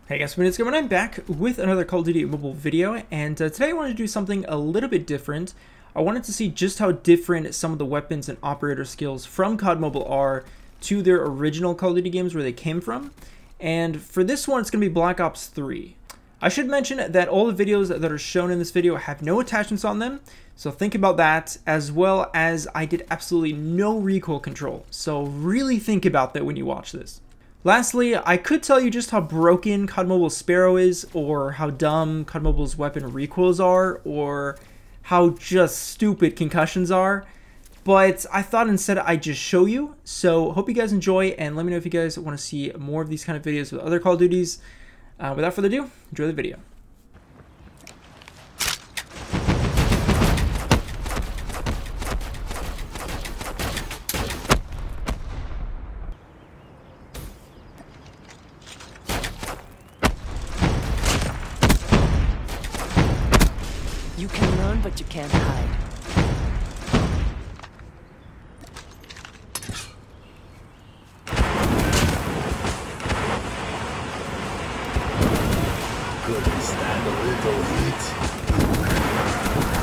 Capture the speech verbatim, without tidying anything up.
Hey guys, it's Gavin. I'm back with another Call of Duty mobile video, and uh, today I wanted to do something a little bit different. I wanted to see just how different some of the weapons and operator skills from C O D Mobile are to their original Call of Duty games where they came from. And for this one, it's going to be Black Ops three. I should mention that all the videos that are shown in this video have no attachments on them, so think about that, as well as I did absolutely no recoil control, so really think about that when you watch this. Lastly, I could tell you just how broken C O D Mobile's Sparrow is, or how dumb C O D Mobile's weapon recoils are, or how just stupid concussions are, but I thought instead I'd just show you. So hope you guys enjoy, and let me know if you guys want to see more of these kind of videos with other Call of Duties. Uh, without further ado, enjoy the video. You can run, but you can't hide. Couldn't stand a little heat.